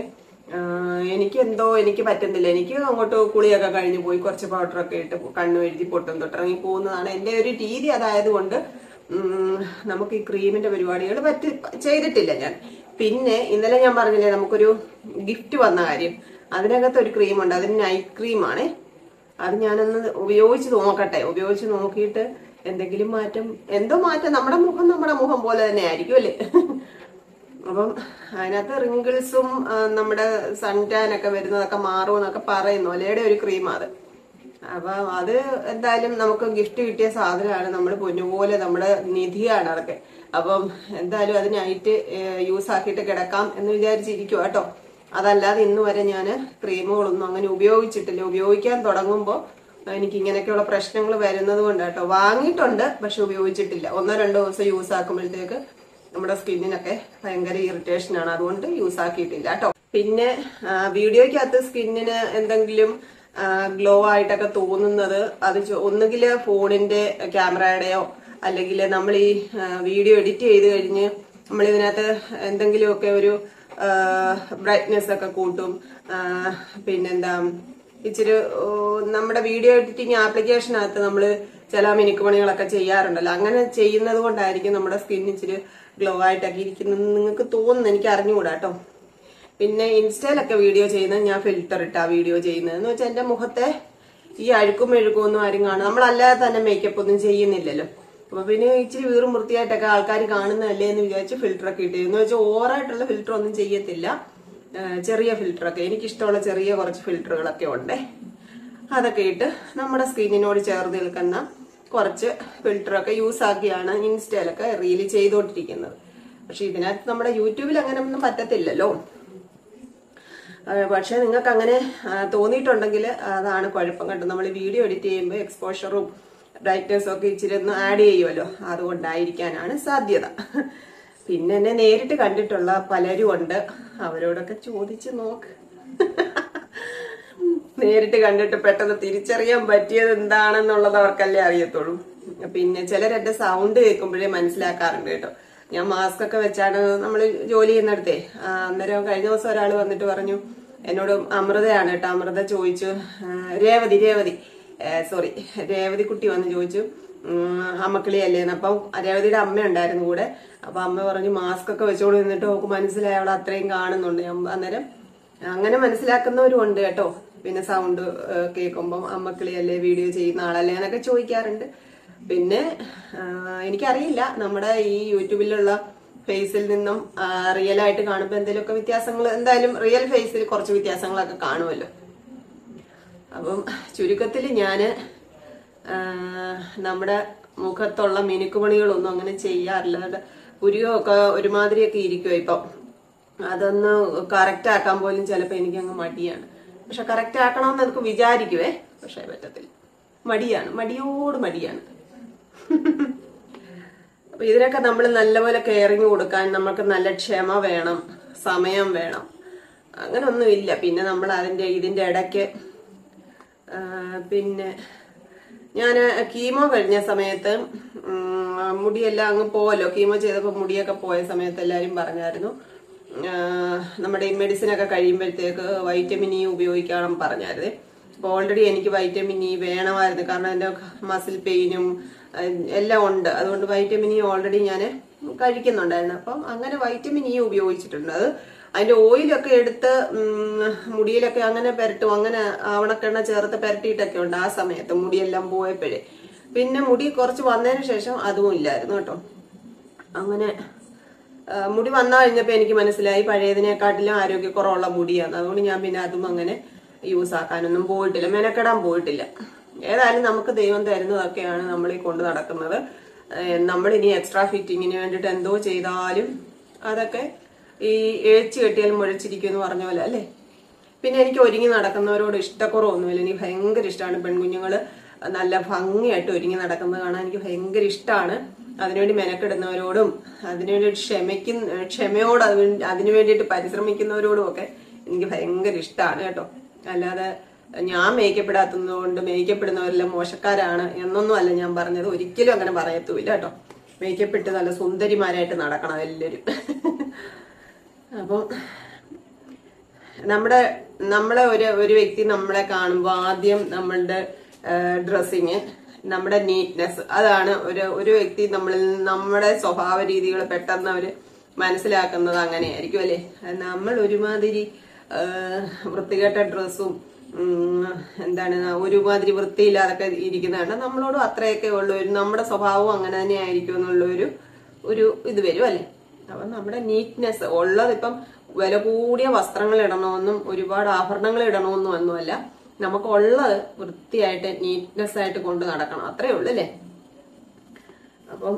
എനിക്ക് പറ്റുന്നില്ല. എനിക്ക് അങ്ങോട്ട് കുളിയൊക്കെ കഴിഞ്ഞ് പോയി കുറച്ച് പൗഡറൊക്കെ ഇട്ട് കണ്ണു എഴുതി പൊട്ടും തൊട്ടിറങ്ങി പോകുന്നതാണ് എന്റെ ഒരു രീതി. അതായത് കൊണ്ട് നമുക്ക് ഈ ക്രീമിന്റെ പരിപാടികൾ ചെയ്തിട്ടില്ല ഞാൻ. പിന്നെ ഇന്നലെ ഞാൻ പറഞ്ഞില്ലേ നമുക്കൊരു ഗിഫ്റ്റ് വന്ന കാര്യം. അതിനകത്ത് ഒരു ക്രീമുണ്ട്, അതിന് നൈറ്റ് ക്രീമാണ്. അത് ഞാനൊന്ന് ഉപയോഗിച്ച് നോക്കട്ടെ. ഉപയോഗിച്ച് നോക്കിയിട്ട് എന്തെങ്കിലും മാറ്റം, എന്തോ മാറ്റം, നമ്മുടെ മുഖം പോലെ തന്നെ ആയിരിക്കും അല്ലേ. അപ്പം അതിനകത്ത് റിങ്കിൾസും നമ്മുടെ സൺ ടാൻ ഒക്കെ വരുന്നതൊക്കെ മാറും എന്നൊക്കെ പറയുന്നു. ഒലയുടെ ഒരു ക്രീമാണ് അത്. അപ്പൊ അത് എന്തായാലും നമുക്ക് ഗിഫ്റ്റ് കിട്ടിയ സാധനമാണ്. നമ്മൾ പൊന്നുപോലെ നമ്മുടെ നിധിയാണ് അതൊക്കെ. അപ്പം എന്തായാലും അത് നൈറ്റ് യൂസ് ആക്കിയിട്ട് കിടക്കാം എന്ന് വിചാരിച്ചിരിക്കും കേട്ടോ. അതല്ലാതെ ഇന്ന് വരെ ഞാൻ ക്രീമുകളൊന്നും അങ്ങനെ ഉപയോഗിച്ചിട്ടില്ല. ഉപയോഗിക്കാൻ തുടങ്ങുമ്പോൾ എനിക്ക് ഇങ്ങനെയൊക്കെയുള്ള പ്രശ്നങ്ങൾ വരുന്നത് കൊണ്ട് കേട്ടോ. വാങ്ങിയിട്ടുണ്ട്, പക്ഷെ ഉപയോഗിച്ചിട്ടില്ല. 1-2 ദിവസം യൂസ് ആക്കുമ്പോഴത്തേക്ക് നമ്മുടെ സ്കിന്നിനൊക്കെ ഭയങ്കര ഇറിറ്റേഷൻ ആണ്. അതുകൊണ്ട് യൂസ് ആക്കിയിട്ടില്ല കേട്ടോ. പിന്നെ വീഡിയോയ്ക്കകത്ത് സ്കിന്നിന് എന്തെങ്കിലും ഗ്ലോ ആയിട്ടൊക്കെ തോന്നുന്നത് അത് ഒന്നുകിൽ ഫോണിന്റെ ക്യാമറയുടെയോ അല്ലെങ്കിൽ നമ്മൾ ഈ വീഡിയോ എഡിറ്റ് ചെയ്ത് കഴിഞ്ഞ് നമ്മൾ ഇതിനകത്ത് എന്തെങ്കിലുമൊക്കെ ഒരു ബ്രൈറ്റ്നെസ് ഒക്കെ കൂട്ടും. പിന്നെന്താ ഇച്ചിരി നമ്മുടെ വീഡിയോ എഡിറ്റിംഗ് ആപ്ലിക്കേഷനകത്ത് നമ്മൾ ചില മിനുക്കുപണികളൊക്കെ ചെയ്യാറുണ്ടല്ലോ. അങ്ങനെ ചെയ്യുന്നത് കൊണ്ടായിരിക്കും നമ്മുടെ സ്കിൻ ഇച്ചിരി ഗ്ലോ ആയിട്ടൊക്കെ ഇരിക്കുന്നത് നിങ്ങൾക്ക് തോന്നുന്നു. എനിക്ക് അറിഞ്ഞുകൂടാ കേട്ടോ. പിന്നെ ഇൻസ്റ്റയിലൊക്കെ വീഡിയോ ചെയ്യുന്നത് ഞാൻ ഫിൽറ്റർ ഇട്ടാ വീഡിയോ ചെയ്യുന്നത്. എന്ന് വെച്ചാൽ എന്റെ മുഖത്തെ ഈ അഴുക്കും ഒന്നും ആരും കാണും. നമ്മളല്ലാതെ തന്നെ മേക്കപ്പ് ഒന്നും ചെയ്യുന്നില്ലല്ലോ. അപ്പൊ പിന്നെ ഇച്ചിരി വീറും വൃത്തിയായിട്ടൊക്കെ ആൾക്കാർ കാണുന്നതല്ലേ എന്ന് വിചാരിച്ച് ഫിൽറ്ററൊക്കെ ഇട്ട്. എന്ന് വെച്ചാൽ ഓവറായിട്ടുള്ള ഫിൽറ്റർ ഒന്നും ചെയ്യത്തില്ല. ചെറിയ ഫിൽറ്ററൊക്കെ, എനിക്കിഷ്ടമുള്ള ചെറിയ കുറച്ച് ഫിൽറ്ററുകളൊക്കെ ഉണ്ട്. അതൊക്കെ ഇട്ട് നമ്മുടെ സ്കിന്നിനോട് ചേർന്ന് നിൽക്കുന്ന കുറച്ച് ഫിൽറ്ററൊക്കെ യൂസ് ആക്കിയാണ് ഇൻസ്റ്റയിലൊക്കെ റീല് ചെയ്തോണ്ടിരിക്കുന്നത്. പക്ഷെ ഇതിനകത്ത് നമ്മുടെ യൂട്യൂബിൽ അങ്ങനെ ഒന്നും പറ്റത്തില്ലല്ലോ. പക്ഷെ നിങ്ങൾക്ക് അങ്ങനെ തോന്നിയിട്ടുണ്ടെങ്കിൽ അതാണ് കുഴപ്പം കേട്ടോ. നമ്മൾ വീഡിയോ എഡിറ്റ് ചെയ്യുമ്പോൾ എക്സ്പോഷറും ബ്രൈറ്റ്നസും ഒക്കെ ഇച്ചിരി ഒന്ന് ആഡ് ചെയ്യുമല്ലോ, അതുകൊണ്ടായിരിക്കാനാണ് സാധ്യത. പിന്നെ എന്നെ നേരിട്ട് കണ്ടിട്ടുള്ള പലരും ഉണ്ട്, അവരോടൊക്കെ ചോദിച്ച് നോക്ക്. നേരിട്ട് കണ്ടിട്ട് പെട്ടെന്ന് തിരിച്ചറിയാൻ പറ്റിയത് എന്താണെന്നുള്ളത് അവർക്കല്ലേ അറിയത്തുള്ളൂ. പിന്നെ ചിലരെന്റെ സൗണ്ട് കേൾക്കുമ്പോഴേ മനസ്സിലാക്കാറുണ്ട് കേട്ടോ. ഞാൻ മാസ്ക് ഒക്കെ വെച്ചാണ് നമ്മൾ ജോലി ചെയ്യുന്നിടത്തേ. അന്നേരം കഴിഞ്ഞ ദിവസം ഒരാൾ വന്നിട്ട് പറഞ്ഞു എന്നോട്, അമൃതയാണ് കേട്ടോ, അമൃത ചോദിച്ചു, രേവതി കുട്ടി വന്ന് ചോദിച്ചു അമ്മക്കിളിയല്ലേന്ന്. അപ്പം രേവതിയുടെ അമ്മ ഉണ്ടായിരുന്നു കൂടെ. അപ്പൊ അമ്മ പറഞ്ഞു മാസ്ക് ഒക്കെ വെച്ചോണ്ട് നിന്നിട്ട് നോക്ക് മനസ്സിലായി അവൾ അത്രയും കാണുന്നുണ്ട്. അന്നേരം അങ്ങനെ മനസ്സിലാക്കുന്നവരും ഉണ്ട് കേട്ടോ. പിന്നെ സൗണ്ട് കേൾക്കുമ്പോൾ അമ്മക്കിളിയല്ലേ, വീഡിയോ ചെയ്യുന്ന ആളല്ലേ എന്നൊക്കെ ചോദിക്കാറുണ്ട്. പിന്നെ എനിക്കറിയില്ല, നമ്മുടെ ഈ യൂട്യൂബിലുള്ള ഫേസിൽ നിന്നും റിയൽ ആയിട്ട് കാണുമ്പോൾ എന്തെങ്കിലുമൊക്കെ വ്യത്യാസങ്ങൾ, എന്തായാലും റിയൽ ഫേസിൽ കുറച്ച് വ്യത്യാസങ്ങളൊക്കെ കാണുമല്ലോ. അപ്പം ചുരുക്കത്തിൽ ഞാന് നമ്മുടെ മുഖത്തുള്ള മിനുക്കുപണികളൊന്നും അങ്ങനെ ചെയ്യാറില്ല. പുരികമൊക്കെ ഒരുമാതിരിയൊക്കെ ഇരിക്കുമോ ഇപ്പം. അതൊന്ന് കറക്റ്റ് ആക്കാൻ പോലും ചിലപ്പോൾ എനിക്കങ്ങ് മടിയാണ്. പക്ഷെ കറക്റ്റ് ആക്കണമെന്ന് എനിക്ക് വിചാരിക്കുവേ, പക്ഷെ പറ്റത്തില്ല. മടിയോട് മടിയാണ്. അപ്പൊ ഇതിനൊക്കെ നമ്മൾ നല്ലപോലെ കെയറിങ് കൊടുക്കാൻ നമുക്ക് നല്ല ക്ഷമ വേണം, സമയം വേണം. അങ്ങനെ ഒന്നുമില്ല. പിന്നെ നമ്മൾ ഇതിന്റെ ഇടയ്ക്ക് പിന്നെ ഞാൻ കീമോ കഴിഞ്ഞ സമയത്ത് മുടിയെല്ലാം അങ്ങ് പോവല്ലോ. കീമോ ചെയ്തപ്പോൾ മുടിയൊക്കെ പോയ സമയത്ത് എല്ലാവരും പറഞ്ഞായിരുന്നു നമ്മുടെ ഈ മെഡിസിനൊക്കെ കഴിയുമ്പോഴത്തേക്ക് വൈറ്റമിൻ ഇ ഉപയോഗിക്കണം പറഞ്ഞായിരുന്നു. അപ്പൊ ഓൾറെഡി എനിക്ക് വൈറ്റമിൻ ഇ വേണമായിരുന്നു, കാരണം എന്റെ മസിൽ പെയിനും എല്ലാം ഉണ്ട്. അതുകൊണ്ട് വൈറ്റമിൻ ഇ ഓൾറെഡി ഞാൻ കഴിക്കുന്നുണ്ടായിരുന്നു. അപ്പം അങ്ങനെ വൈറ്റമിൻ ഇ ഉപയോഗിച്ചിട്ടുണ്ട്. അത് അതിന്റെ ഓയിലൊക്കെ എടുത്ത് മുടിയിലൊക്കെ അങ്ങനെ പെരട്ടും, അങ്ങനെ ആവണക്കെണ്ണ ചേർത്ത് പെരട്ടിയിട്ടൊക്കെ ഉണ്ട് ആ സമയത്ത് മുടിയെല്ലാം പോയപ്പോഴേ. പിന്നെ മുടി കുറച്ച് വന്നതിന് ശേഷം അതും ഇല്ലായിരുന്നു കേട്ടോ. അങ്ങനെ മുടി വന്നു കഴിഞ്ഞപ്പോ എനിക്ക് മനസ്സിലായി പഴയതിനെക്കാട്ടിലും ആരോഗ്യക്കുറവുള്ള മുടിയാണ്. അതുകൊണ്ട് ഞാൻ പിന്നെ അതും അങ്ങനെ യൂസ് ആക്കാനൊന്നും പോയിട്ടില്ല, മെനക്കെടാൻ പോയിട്ടില്ല. ഏതായാലും നമുക്ക് ദൈവം തരുന്നതൊക്കെയാണ് നമ്മൾ ഈ കൊണ്ട് നടക്കുന്നത്. നമ്മളിനി എക്സ്ട്രാ ഫിറ്റിങ്ങിന് വേണ്ടിയിട്ട് എന്തോ ചെയ്താലും അതൊക്കെ ഈ ഏച്ചു കെട്ടിയാലും മുഴച്ചിരിക്കും എന്ന് പറഞ്ഞ പോലെ അല്ലേ. പിന്നെ എനിക്ക് ഒരുങ്ങി നടക്കുന്നവരോട് ഇഷ്ടക്കുറവൊന്നുമില്ല. എനിക്ക് ഭയങ്കര ഇഷ്ടമാണ് പെൺകുഞ്ഞുങ്ങള് നല്ല ഭംഗിയായിട്ട് ഒരുങ്ങി നടക്കുന്നത് കാണാൻ എനിക്ക് ഭയങ്കര ഇഷ്ടമാണ്. അതിനുവേണ്ടി മെനക്കെടുന്നവരോടും അതിനുവേണ്ടി ക്ഷമയോട് അതിനു വേണ്ടിയിട്ട് പരിശ്രമിക്കുന്നവരോടും ഒക്കെ എനിക്ക് ഭയങ്കര ഇഷ്ടമാണ് കേട്ടോ. അല്ലാതെ ഞാൻ മേക്കപ്പെടാത്തതുകൊണ്ട് മേക്കപ്പെടുന്നവരെല്ലാം മോശക്കാരാണ് എന്നൊന്നും അല്ല ഞാൻ പറഞ്ഞത്. ഒരിക്കലും അങ്ങനെ പറയത്തുമില്ല കേട്ടോ. മേക്കപ്പെട്ട് നല്ല സുന്ദരിമാരായിട്ട് നടക്കണം എല്ലാവരും. അപ്പം നമ്മളെ ഒരു വ്യക്തി നമ്മളെ കാണുമ്പോൾ ആദ്യം നമ്മളുടെ ഡ്രസ്സിങ്, നമ്മുടെ നീറ്റ്നെസ്, അതാണ് ഒരു വ്യക്തി നമ്മുടെ സ്വഭാവ രീതികൾ പെട്ടെന്ന് അവര് മനസ്സിലാക്കുന്നത് അങ്ങനെയായിരിക്കും അല്ലെ. നമ്മൾ ഒരുമാതിരി വൃത്തികെട്ട ഡ്രസ്സും ഒരുമാതിരി വൃത്തിയില്ലാതൊക്കെ ഇരിക്കുന്നതാണ് നമ്മളോടും അത്രയൊക്കെ ഉള്ളൂ. നമ്മുടെ സ്വഭാവവും അങ്ങനെ തന്നെ ആയിരിക്കും എന്നുള്ള ഒരു ഇത് വരും അല്ലെ. അപ്പൊ നമ്മുടെ നീറ്റ്നെസ് ഉള്ളത്, ഇപ്പം വില കൂടിയ വസ്ത്രങ്ങൾ ഇടണമെന്നും ഒരുപാട് ആഭരണങ്ങൾ ഇടണമെന്നും ഒന്നുമല്ല, നമുക്കുള്ളത് വൃത്തിയായിട്ട് നീറ്റ്നെസ് ആയിട്ട് കൊണ്ട് നടക്കണം, അത്രേ ഉള്ളു അല്ലേ. അപ്പം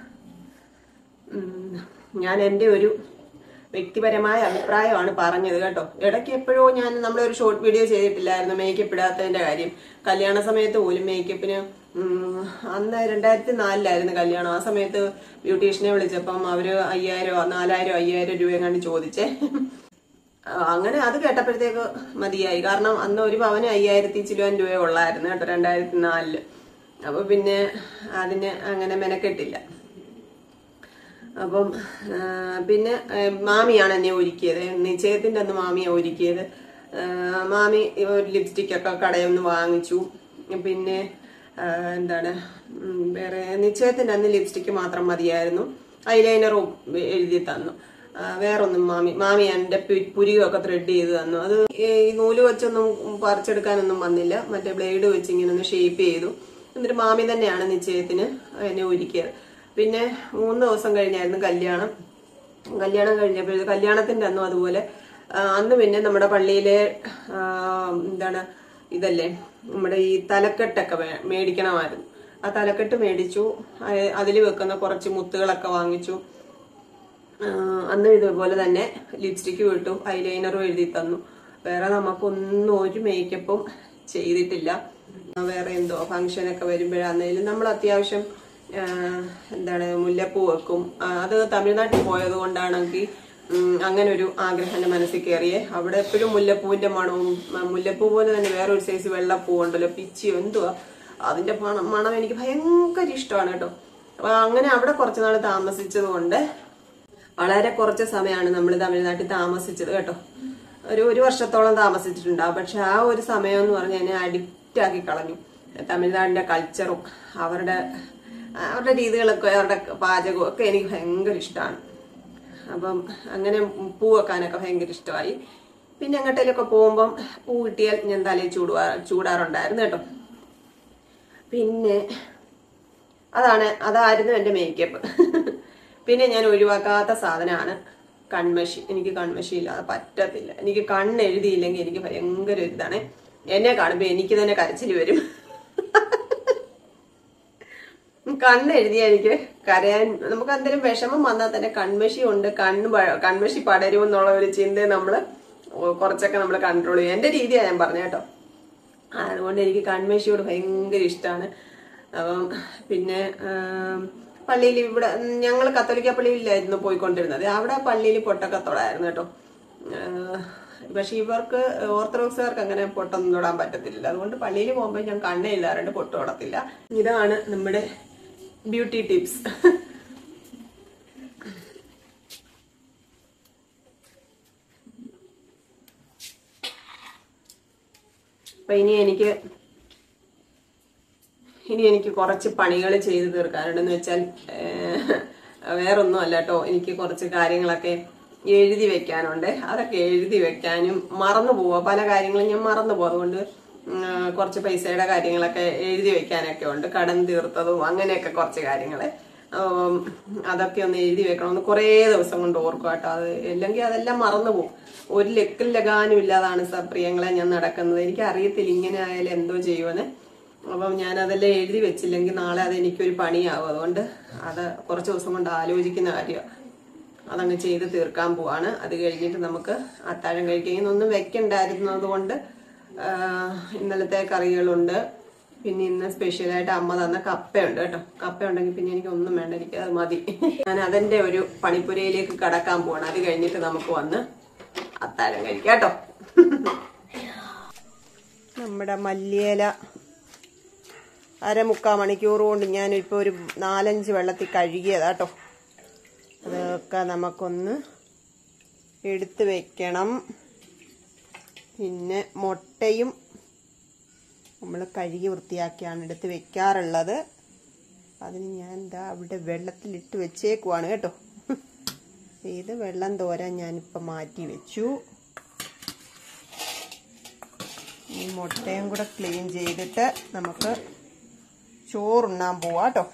ഞാൻ എൻ്റെ ഒരു വ്യക്തിപരമായ അഭിപ്രായമാണ് പറഞ്ഞത് കേട്ടോ. ഇടയ്ക്ക് എപ്പോഴോ നമ്മളൊരു ഷോർട്ട് വീഡിയോ ചെയ്തിട്ടില്ലായിരുന്നു മേക്കപ്പ് ഇടാത്തതിന്റെ കാര്യം. കല്യാണ സമയത്ത് പോലും മേക്കപ്പിന് അന്ന് 2004 കല്യാണം. ആ സമയത്ത് ബ്യൂട്ടീഷ്യനെ വിളിച്ചപ്പം അവര് 4,000-5,000 രൂപയും കണ്ട് ചോദിച്ചേ. അങ്ങനെ അത് കേട്ടപ്പോഴത്തേക്ക് മതിയായി. കാരണം അന്ന് ഒരു പവന് 5,000 ചില്ലുവാൻ രൂപ ഉള്ളായിരുന്നു കേട്ടോ 2004. അപ്പൊ പിന്നെ അതിന് അങ്ങനെ മെനക്കെട്ടില്ല. അപ്പം പിന്നെ മാമിയാണ് എന്നെ ഒരുക്കിയത്. നിശ്ചയത്തിന്റെ അന്ന് മാമിയാണ് ഒരുക്കിയത്. മാമി ഒരു ലിപ്സ്റ്റിക് ഒക്കെ കടയിൽ നിന്ന് വാങ്ങിച്ചു. പിന്നെ വേറെ നിശ്ചയത്തിന്റെ അന്ന് ലിപ്സ്റ്റിക് മാത്രം മതിയായിരുന്നു. ഐലൈനറും എഴുതി തന്നു. വേറൊന്നും മാമി എന്റെ പുരികമൊക്കെ ത്രെഡ് ചെയ്ത് തന്നു. അത് ഈ നൂല് വെച്ചൊന്നും പറിച്ചെടുക്കാനൊന്നും വന്നില്ല. മറ്റേ ബ്ലേഡ് വെച്ച് ഇങ്ങനെ ഒന്ന് ഷേപ്പ് ചെയ്തു. എന്നിട്ട് മാമി തന്നെയാണ് നിശ്ചയത്തിന് എന്നെ ഒരുക്കിയത്. പിന്നെ 3 ദിവസം കഴിഞ്ഞായിരുന്നു കല്യാണം. കല്യാണം കഴിഞ്ഞപ്പോൾ കല്യാണത്തിന്റെ അന്നും അതുപോലെ. അന്ന് പിന്നെ നമ്മുടെ പള്ളിയിലെ ഇതല്ലേ, നമ്മുടെ ഈ തലക്കെട്ടൊക്കെ മേടിക്കണമായിരുന്നു. ആ തലക്കെട്ട് മേടിച്ചു. അതിൽ വെക്കുന്ന കുറച്ച് മുത്തുകളൊക്കെ വാങ്ങിച്ചു. അന്ന് ഇതുപോലെ തന്നെ ലിപ്സ്റ്റിക്ക് വിട്ടു, ഐലൈനറും എഴുതി തന്നു. വേറെ നമുക്കൊന്നും ഒരു മേക്കപ്പും ചെയ്തിട്ടില്ല. വേറെ എന്തോ ഫംഗ്ഷനൊക്കെ വരുമ്പോഴാന്നേലും നമ്മൾ അത്യാവശ്യം മുല്ലപ്പൂ വെക്കും. അത് തമിഴ്നാട്ടിൽ പോയത് കൊണ്ടാണെങ്കിൽ അങ്ങനെ ഒരു ആഗ്രഹം എന്റെ മനസ്സിൽ കയറിയേ. അവിടെ എപ്പോഴും മുല്ലപ്പൂവിന്റെ മണവും, മുല്ലപ്പൂ പോലെ തന്നെ വേറൊരു സൈസ് വെള്ളപ്പൂ ഉണ്ടല്ലോ, പിച്ചിയോ എന്തുവാ, അതിന്റെ മണം എനിക്ക് ഭയങ്കര ഇഷ്ടമാണ് കേട്ടോ. അപ്പൊ അങ്ങനെ അവിടെ കുറച്ചുനാൾ താമസിച്ചത് കൊണ്ട് വളരെ കുറച്ച് സമയമാണ് നമ്മൾ തമിഴ്നാട്ടിൽ താമസിച്ചത് കേട്ടോ. ഒരു വർഷത്തോളം താമസിച്ചിട്ടുണ്ടാവും. പക്ഷെ ആ ഒരു സമയം എന്ന് പറഞ്ഞാൽ എന്നെ അഡിക്റ്റ് ആക്കി കളഞ്ഞു. തമിഴ്നാടിന്റെ കൾച്ചറും അവരുടെ രീതികളൊക്കെ, അവരുടെ പാചകവും ഒക്കെ എനിക്ക് ഭയങ്കര ഇഷ്ടമാണ്. അപ്പം അങ്ങനെ പൂ വെക്കാനൊക്കെ ഭയങ്കര ഇഷ്ടമായി. പിന്നെ എങ്ങോട്ടേലൊക്കെ പോകുമ്പം പൂ കിട്ടിയാൽ ഞാൻ തലയിൽ ചൂടാറുണ്ടായിരുന്നു കേട്ടോ. പിന്നെ അതായിരുന്നു എന്റെ മേക്കപ്പ്. പിന്നെ ഞാൻ ഒഴിവാക്കാത്ത സാധനമാണ് കൺമഷി. എനിക്ക് കൺമഷി ഇല്ലാതെ പറ്റത്തില്ല. എനിക്ക് കണ്ണെഴുതിയില്ലെങ്കിൽ എനിക്ക് ഭയങ്കര ഇതാണ്. എന്നെ കാണുമ്പോ എനിക്ക് തന്നെ കരച്ചിൽ വരും. കണ്ണെഴുതിയാൽ എനിക്ക് കരയാൻ, നമുക്ക് എന്തെങ്കിലും വിഷമം വന്നാൽ തന്നെ കൺമഷി ഉണ്ട്, കൺമഷി പടരും എന്നുള്ള ഒരു ചിന്തയെ കുറച്ചൊക്കെ നമ്മൾ കൺട്രോൾ ചെയ്യും. എന്റെ രീതിയാണ് ഞാൻ പറഞ്ഞ കേട്ടോ. അതുകൊണ്ട് എനിക്ക് കൺമഷിയോട് ഭയങ്കര ഇഷ്ടമാണ്. അപ്പം പിന്നെ പള്ളിയിൽ, ഇവിടെ ഞങ്ങൾ കത്തോലിക്ക പള്ളിയിലായിരുന്നു പോയിക്കൊണ്ടിരുന്നത്. അവിടെ പള്ളിയിൽ പൊട്ടൊക്കെ തൊടായിരുന്നു കേട്ടോ. പക്ഷെ ഇവർക്ക് ഓർത്തഡോക്സുകാർക്ക് അങ്ങനെ പൊട്ടൊന്നും തൊടാൻ പറ്റത്തില്ല. അതുകൊണ്ട് പള്ളിയിൽ പോകുമ്പോൾ ഞാൻ കണ്ണില്ലാറുണ്ട്, പൊട്ട് തൊടത്തില്ല. ഇതാണ് നമ്മുടെ ബ്യൂട്ടി ടിപ്സ്. അപ്പൊ ഇനി എനിക്ക് കുറച്ച് പണികൾ ചെയ്തു തീർക്കാനുണ്ടെന്ന് വെച്ചാൽ വേറൊന്നും അല്ല കേട്ടോ. എനിക്ക് കുറച്ച് കാര്യങ്ങളൊക്കെ എഴുതി വെക്കാനുണ്ട്. അതൊക്കെ എഴുതി വെക്കാനും മറന്നു പോവാ, പല കാര്യങ്ങളും ഞാൻ മറന്നു പോകും. അതുകൊണ്ട് കുറച്ച് പൈസയുടെ കാര്യങ്ങളൊക്കെ എഴുതി വെക്കാനൊക്കെ ഉണ്ട്, കടം തീർത്തതും അങ്ങനെയൊക്കെ കുറച്ച് കാര്യങ്ങള്. അതൊക്കെ ഒന്ന് എഴുതി വെക്കണമെന്ന് കുറേ ദിവസം കൊണ്ട് ഓർക്കും കേട്ടോ. അത് അല്ലെങ്കിൽ അതെല്ലാം മറന്നു പോകും. ഒരു ലക്കും ലഗാനും ഇല്ലാതാണ് പ്രിയങ്ങളെ ഞാൻ നടക്കുന്നത്. എനിക്ക് അറിയത്തില്ല ഇങ്ങനെ ആയാലും എന്തോ ചെയ്യുമെന്ന്. അപ്പം ഞാൻ അതെല്ലാം എഴുതി വെച്ചില്ലെങ്കിൽ നാളെ അത് എനിക്കൊരു പണിയാവും. അതുകൊണ്ട് അത് കുറച്ച് ദിവസം കൊണ്ട് ആലോചിക്കുന്ന കാര്യമാണ്. അതങ്ങ് ചെയ്ത് തീർക്കാൻ പോവാണ്. അത് കഴിഞ്ഞിട്ട് നമുക്ക് അത്താഴം കഴിക്കുന്നൊന്നും വെക്കണ്ടായിരുന്നത് കൊണ്ട് ഇന്നലത്തെ കറികളുണ്ട്. പിന്നെ ഇന്ന് സ്പെഷ്യലായിട്ട് അമ്മ തന്ന കപ്പയുണ്ട് കേട്ടോ. കപ്പ ഉണ്ടെങ്കിൽ പിന്നെ എനിക്ക് ഒന്നും വേണ്ട, എനിക്ക് അത് മതി. ഞാൻ അതിന്റെ ഒരു പണിപ്പുരയിലേക്ക് കടക്കാൻ പോവാണ്. അത് കഴിഞ്ഞിട്ട് നമുക്ക് വന്ന് അത്താഴം കഴിക്കാം കേട്ടോ. നമ്മുടെ മല്ലിയില 1/4 മണിക്കൂർ കൊണ്ട് ഞാനിപ്പോൾ ഒരു 4-5 വെള്ളത്തിൽ കഴുകിയതാട്ടോ. അതൊക്കെ നമുക്കൊന്ന് എടുത്ത് വെക്കണം. പിന്നെ മുട്ടയും നമ്മൾ കഴുകി വൃത്തിയാക്കിയാണ് എടുത്ത് വെക്കാറുള്ളത്. അതിന് ഞാൻ എന്താ അവിടെ വെള്ളത്തിലിട്ട് വെച്ചേക്കുവാണ് കേട്ടോ. ഇത് വെള്ളം തോരാൻ ഞാനിപ്പോൾ മാറ്റി വെച്ചു. ഈ മുട്ടയും കൂടെ ക്ലീൻ ചെയ്തിട്ട് നമുക്ക് ചോറുണ്ണാൻ പോവാം കേട്ടോ.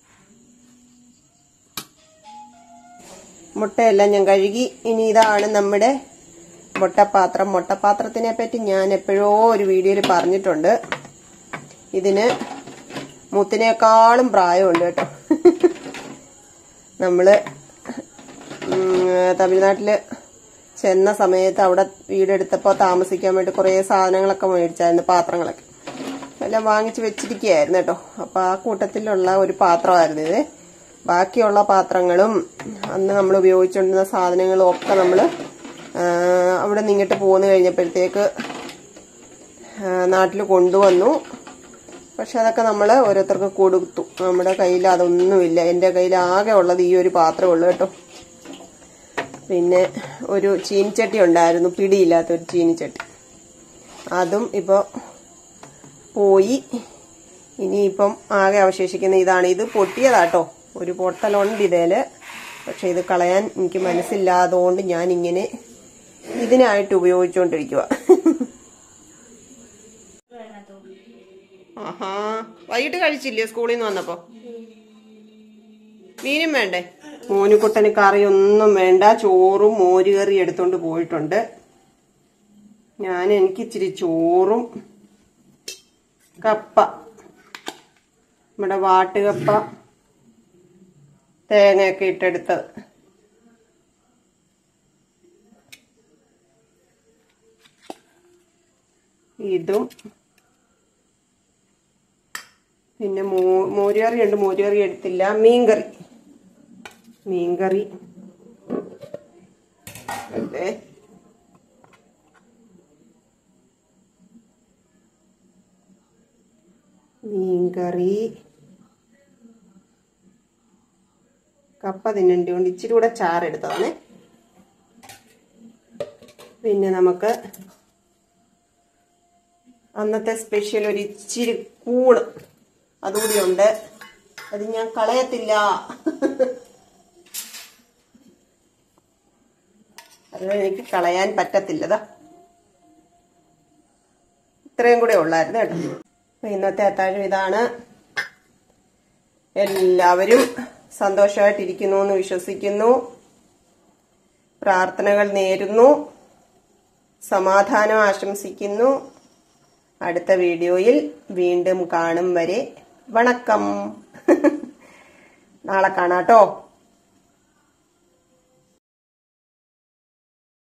മുട്ടയെല്ലാം ഞാൻ കഴുകി. ഇനി ഇതാണ് നമ്മുടെ മുട്ടപ്പാത്രം. മുട്ടപ്പാത്രത്തിനെ പറ്റി ഞാൻ എപ്പോഴോ ഒരു വീഡിയോയിൽ പറഞ്ഞിട്ടുണ്ട്. ഇതിന് മുത്തിനേക്കാളും പ്രായമുണ്ട് കേട്ടോ. നമ്മള് തമിഴ്നാട്ടില് ചെന്ന സമയത്ത് അവിടെ വീടെടുത്തപ്പോൾ താമസിക്കാൻ വേണ്ടി കുറേ സാധനങ്ങളൊക്കെ മേടിച്ചായിരുന്നു, പാത്രങ്ങളൊക്കെ എല്ലാം വാങ്ങിച്ചു വെച്ചിരിക്കുകയായിരുന്നു കേട്ടോ. അപ്പൊ ആ കൂട്ടത്തിലുള്ള ഒരു പാത്രമായിരുന്നു ഇത്. ബാക്കിയുള്ള പാത്രങ്ങളും അന്ന് നമ്മൾ ഉപയോഗിച്ചുകൊണ്ടിരുന്ന സാധനങ്ങളും ഒക്കെ നമ്മൾ അവിടെ നിന്ന് ഇങ്ങോട്ട് പോന്നു കഴിഞ്ഞപ്പോഴത്തേക്ക് നാട്ടിൽ കൊണ്ടുവന്നു. പക്ഷെ അതൊക്കെ നമ്മൾ ഓരോരുത്തർക്ക് കൊടുത്തു. നമ്മുടെ കയ്യിൽ അതൊന്നുമില്ല. എൻ്റെ കയ്യിൽ ആകെ ഉള്ളത് ഈ ഒരു പാത്രമേ ഉള്ളൂ കേട്ടോ. പിന്നെ ഒരു ചീനിച്ചട്ടി ഉണ്ടായിരുന്നു, പിടിയില്ലാത്തൊരു ചീനിച്ചട്ടി. അതും ഇപ്പോൾ പോയി. ഇനിയിപ്പം ആകെ അവശേഷിക്കുന്ന ഇതാണ്. ഇത് പൊട്ടിയതാട്ടോ, ഒരു പൊട്ടലുണ്ട് ഇതേല്. പക്ഷെ ഇത് കളയാൻ എനിക്ക് മനസ്സില്ലാതുകൊണ്ട് ഞാൻ ഇങ്ങനെ ഇതിനായിട്ട് ഉപയോഗിച്ചുകൊണ്ടിരിക്കുക. ആഹാ, വൈകിട്ട് കഴിച്ചില്ലേ സ്കൂളിൽ നിന്ന് വന്നപ്പോ? മീനും വേണ്ടേ? മോനുകുട്ടന് കറിയൊന്നും വേണ്ട, ചോറും മോരുകറി എടുത്തോണ്ട് പോയിട്ടുണ്ട്. എനിക്ക് ഇച്ചിരി ചോറും കപ്പ, നമ്മുടെ വാട്ടുകപ്പ തേങ്ങയൊക്കെ ഇട്ടെടുത്തത്, ഇതും പിന്നെ മോരുകറി ഉണ്ട്. മോരുകറി എടുത്തില്ല. മീൻകറി അതെ. മീൻകറി, കപ്പ തിന്നേണ്ടി ഇച്ചിരി കൂടെ ചാറെടുത്തതാണ്. പിന്നെ നമുക്ക് അന്നത്തെ സ്പെഷ്യൽ ഒരു ഇച്ചിരി കൂണ് അതുകൂടി ഉണ്ട്. അത് ഞാൻ കളയത്തില്ല. അത് എനിക്ക് കളയാൻ പറ്റത്തില്ലതാ. ഇത്രയും കൂടെ ഉള്ളായിരുന്നു കേട്ടോ. അപ്പൊ ഇന്നത്തെ അത്താഴം ഇതാണ്. എല്ലാവരും സന്തോഷമായിട്ടിരിക്കുന്നു എന്ന് വിശ്വസിക്കുന്നു. പ്രാർത്ഥനകൾ നേരുന്നു. സമാധാനം ആശംസിക്കുന്നു. അടുത്ത വീഡിയോയിൽ വീണ്ടും കാണും വരെ വണക്കം. നാളെ കാണാട്ടോ.